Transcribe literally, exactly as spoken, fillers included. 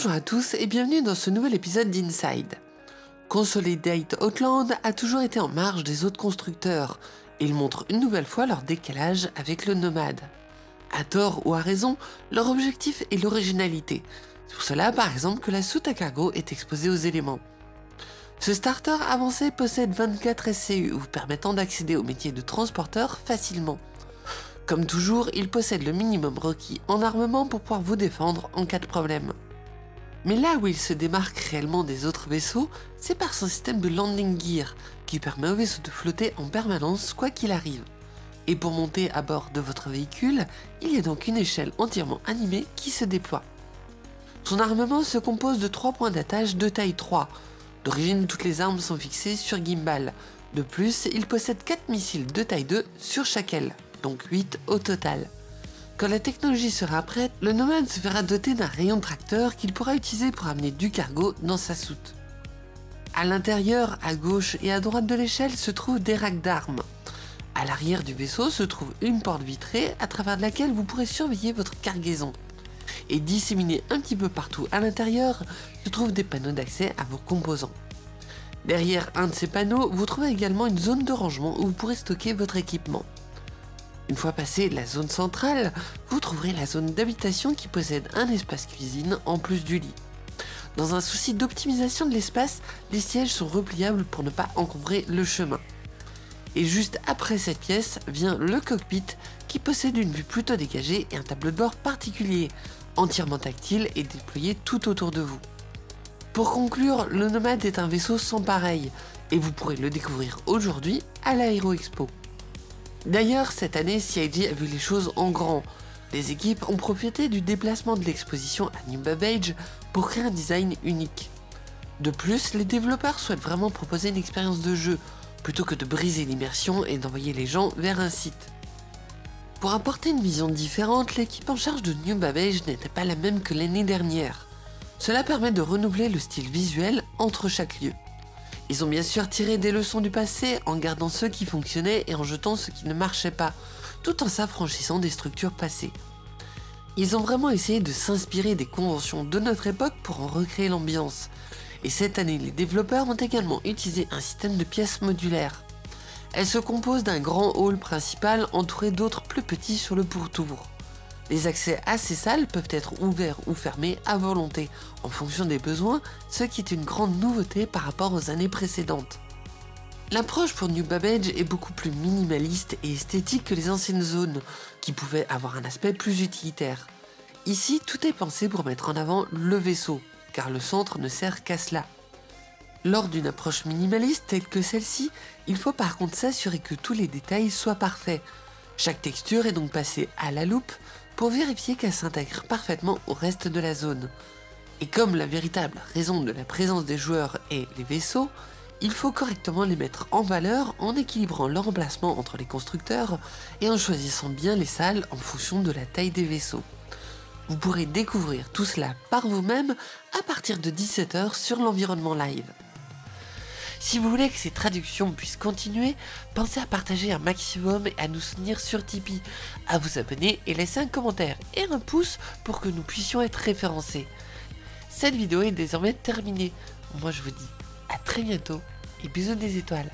Bonjour à tous et bienvenue dans ce nouvel épisode d'Inside. Consolidate Outland a toujours été en marge des autres constructeurs et ils montrent une nouvelle fois leur décalage avec le Nomad. À tort ou à raison, leur objectif est l'originalité. C'est pour cela par exemple que la soute à cargo est exposée aux éléments. Ce starter avancé possède vingt-quatre S C U vous permettant d'accéder au métier de transporteur facilement. Comme toujours, il possède le minimum requis en armement pour pouvoir vous défendre en cas de problème. Mais là où il se démarque réellement des autres vaisseaux, c'est par son système de landing gear, qui permet au vaisseau de flotter en permanence quoi qu'il arrive. Et pour monter à bord de votre véhicule, il y a donc une échelle entièrement animée qui se déploie. Son armement se compose de trois points d'attache de taille trois. D'origine, toutes les armes sont fixées sur gimbal. De plus, il possède quatre missiles de taille deux sur chaque aile, donc huit au total. Quand la technologie sera prête, le Nomad se verra doté d'un rayon tracteur qu'il pourra utiliser pour amener du cargo dans sa soute. À l'intérieur, à gauche et à droite de l'échelle se trouvent des racks d'armes. À l'arrière du vaisseau se trouve une porte vitrée à travers laquelle vous pourrez surveiller votre cargaison. Et disséminés un petit peu partout à l'intérieur se trouvent des panneaux d'accès à vos composants. Derrière un de ces panneaux, vous trouvez également une zone de rangement où vous pourrez stocker votre équipement. Une fois passé la zone centrale, vous trouverez la zone d'habitation qui possède un espace cuisine en plus du lit. Dans un souci d'optimisation de l'espace, les sièges sont repliables pour ne pas encombrer le chemin. Et juste après cette pièce vient le cockpit qui possède une vue plutôt dégagée et un tableau de bord particulier, entièrement tactile et déployé tout autour de vous. Pour conclure, le Nomad est un vaisseau sans pareil et vous pourrez le découvrir aujourd'hui à l'Aero Expo. D'ailleurs, cette année, C I G a vu les choses en grand. Les équipes ont profité du déplacement de l'exposition à New Babbage pour créer un design unique. De plus, les développeurs souhaitent vraiment proposer une expérience de jeu, plutôt que de briser l'immersion et d'envoyer les gens vers un site. Pour apporter une vision différente, l'équipe en charge de New Babbage n'était pas la même que l'année dernière. Cela permet de renouveler le style visuel entre chaque lieu. Ils ont bien sûr tiré des leçons du passé en gardant ceux qui fonctionnaient et en jetant ceux qui ne marchaient pas, tout en s'affranchissant des structures passées. Ils ont vraiment essayé de s'inspirer des conventions de notre époque pour en recréer l'ambiance. Et cette année, les développeurs ont également utilisé un système de pièces modulaires. Elles se composent d'un grand hall principal entouré d'autres plus petits sur le pourtour. Les accès à ces salles peuvent être ouverts ou fermés à volonté, en fonction des besoins, ce qui est une grande nouveauté par rapport aux années précédentes. L'approche pour New Babbage est beaucoup plus minimaliste et esthétique que les anciennes zones, qui pouvaient avoir un aspect plus utilitaire. Ici, tout est pensé pour mettre en avant le vaisseau, car le centre ne sert qu'à cela. Lors d'une approche minimaliste telle que celle-ci, il faut par contre s'assurer que tous les détails soient parfaits. Chaque texture est donc passée à la loupe pour vérifier qu'elle s'intègre parfaitement au reste de la zone. Et comme la véritable raison de la présence des joueurs est les vaisseaux, il faut correctement les mettre en valeur en équilibrant leur emplacement entre les constructeurs et en choisissant bien les salles en fonction de la taille des vaisseaux. Vous pourrez découvrir tout cela par vous-même à partir de dix-sept heures sur l'environnement live. Si vous voulez que ces traductions puissent continuer, pensez à partager un maximum et à nous soutenir sur Tipeee, à vous abonner et laisser un commentaire et un pouce pour que nous puissions être référencés. Cette vidéo est désormais terminée. Moi je vous dis à très bientôt et bisous des étoiles.